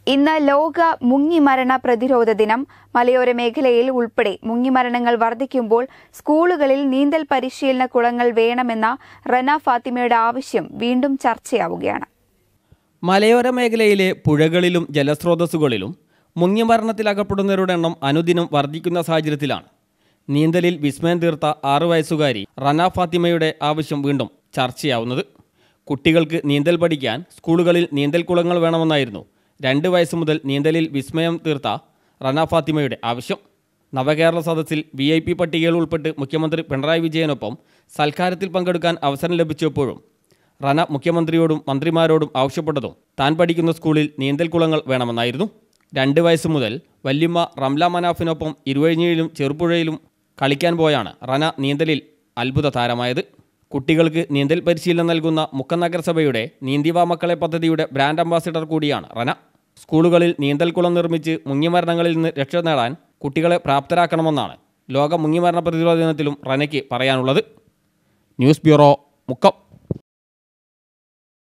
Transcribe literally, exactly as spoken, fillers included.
ഇന്ന് ലോക മുങ്ങിമരണ പ്രതിരോധ ദിനം. മലയോര മേഖലയിൽ ഉൾപ്പെടെ മുങ്ങിമരണങ്ങൾ വർദ്ധിക്കുമ്പോൾ സ്കൂളുകളിൽ നീന്തൽ പരിശീലന കുളങ്ങൾ വേണമെന്ന റന ഫാത്തിമയുടെ ആവശ്യം വീണ്ടും ചർച്ചയാവുകയാണ്. മലയോര മേഖലയിലെ പുഴകളിലും ജലസ്രോതസ്സുകളിലും മുങ്ങിമരണത്തിലകപ്പെടുന്നവരുടെ എണ്ണം അനുദിനം വർദ്ധിക്കുന്ന സാഹചര്യത്തിലാണ് നീന്തലിൽ വിസ്മയം തീർത്ത ആറു വയസ്സുകാരി റന ഫാത്തിമയുടെ ആവശ്യം വീണ്ടും ചർച്ചയാവുന്നത്. കുട്ടികൾക്ക് നീന്തൽ പഠിക്കാൻ സ്കൂളുകളിൽ നീന്തൽക്കുളങ്ങൾ വേണമെന്നായിരുന്നു രണ്ട് വയസ്സ് മുതൽ നീന്തലിൽ വിസ്മയം തീർത്ത റന ഫാത്തിമയുടെ ആവശ്യം. നവകേരള സദസ്സിൽ വി ഐ പി പട്ടികയിൽ ഉൾപ്പെട്ട് മുഖ്യമന്ത്രി പിണറായി വിജയനൊപ്പം സൽക്കാരത്തിൽ പങ്കെടുക്കാൻ അവസരം ലഭിച്ചപ്പോഴും റന മുഖ്യമന്ത്രിയോടും മന്ത്രിമാരോടും ആവശ്യപ്പെട്ടതും താൻ പഠിക്കുന്ന സ്കൂളിൽ നീന്തൽക്കുളങ്ങൾ വേണമെന്നായിരുന്നു. രണ്ട് വയസ്സ് മുതൽ വല്യമ്മ റംല മനാഫിനൊപ്പം ഇരുവഴിഞ്ഞിയിലും ചെറുപുഴയിലും കളിക്കാൻ പോയാണ് റന നീന്തലിൽ അത്ഭുത താരമായത്. കുട്ടികൾക്ക് നീന്തൽ പരിശീലനം നൽകുന്ന മുക്കം നഗരസഭയുടെ നീന്തിവാ മക്കളെ പദ്ധതിയുടെ ബ്രാൻഡ് അംബാസിഡർ കൂടിയാണ് റന. സ്കൂളുകളിൽ നീന്തൽക്കുളം നിർമ്മിച്ച് മുങ്ങിമരണങ്ങളിൽ നിന്ന് രക്ഷ നേടാൻ കുട്ടികളെ പ്രാപ്തരാക്കണമെന്നാണ് ലോക മുങ്ങിമരണ പ്രതിരോധ ദിനത്തിലും റനയ്ക്ക് പറയാനുള്ളത്. News bureau, Mukkam.